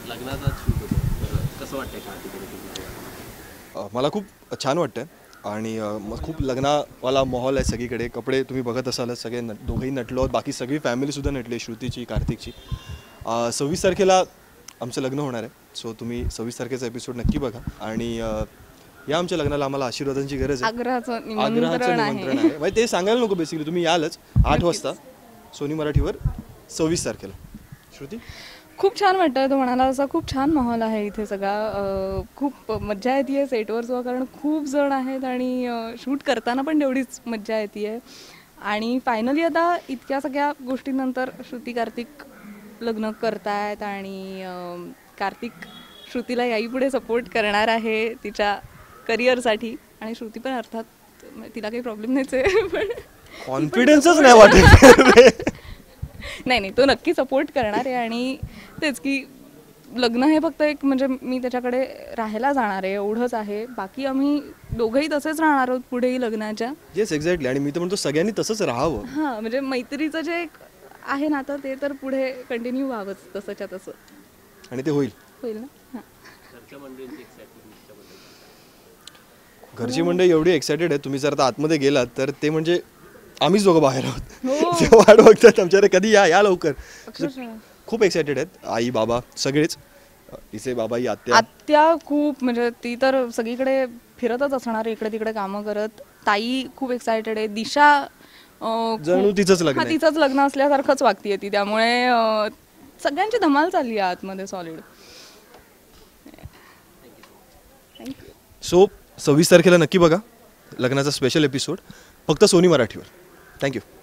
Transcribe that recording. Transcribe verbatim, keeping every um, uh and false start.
लग्नाचा शूट होतो तर कसं वाटतंय का तिकडे? मला खूप छान वाटतं आणि खूप लग्नावाला माहोल आहे सगळीकडे. कपडे तुम्ही बघत असालच, सगळे न दोघंही नटलो आहोत, बाकी सगळी फॅमिलीसुद्धा नटली, श्रुतीची, कार्तिकची. सव्वीस तारखेला आमचं लग्न होणार आहे, सो तुम्ही सव्वीस तारखेचा एपिसोड नक्की बघा. आणि या आमच्या लग्नाला आम्हाला आशीर्वादांची गरज आहे, आग्रहाचं निमंत्रण आहे. म्हणजे ते सांगायला नको, बेसिकली तुम्ही यालच आठ वाजता सोनी मराठीवर सव्वीस तारखेला. श्रुती, खूप छान वाटतं. तो म्हणाला असा खूप छान माहोल आहे इथे सगळा. खूप मज्जा येते आहे सेटवरचं, कारण खूप जण आहेत आणि शूट करताना पण तेवढीच मज्जा येते आहे. आणि फायनली आता इतक्या सगळ्या गोष्टींनंतर श्रुती कार्तिक लग्न करतायत आणि कार्तिक श्रुतीला याही पुढे सपोर्ट करणार आहे तिच्या करिअरसाठी. आणि श्रुती पण अर्थात तिला काही प्रॉब्लेम नाहीच आहे, पण कॉन्फिडन्सच नाही वाटत. नाही नाही, तो नक्की सपोर्ट करणार आहे. आणि तेच की लग्न हे फक्त एक, म्हणजे मी त्याच्याकडे राहायला जाणार आहे एवढंच आहे. बाकी आम्ही दोघंही तसेच राहणार आहोत पुढेही लग्नाच्या. Yes, exactly. आणि मी तर म्हणतो सगळ्यांनी तसंच राहावं. हां, म्हणजे मैत्रीचं जे एक आहे ना, तर ते तर पुढे कंटिन्यू व्हावंच तसंच्या तसं. आणि ते होईल होईल ना. हां, घरची मंडळी एवढी एक्सायटेड आहे, तुम्ही जर आता आतमध्ये गेलात तर ते म्हणजे आम्हीच दोघं बाहेर आहोत. ते वाट बघतात आमच्याकडे, कधी या या लवकर. खूप एक्सायटेड आहेत, आई बाबा सगळेच. तिचे बाबा, ही आत्या आत्या खूप, म्हणजे ती तर सगळीकडे फिरतच असणार, इकडे तिकडे कामं करत. ताई खूप एक्सायटेड आहे. दिशा जणू तिचंच लग्न आहे, तिचंच लग्न असल्यासारखंच वागतीये ती, त्यामुळे सगळ्यांची धमाल चालली आहे आतमध्ये सॉलिड. सो सव्वीस तारखेला नक्की बघा लग्नाचा स्पेशल एपिसोड, फक्त सोनी मराठीवर. थँक्यू.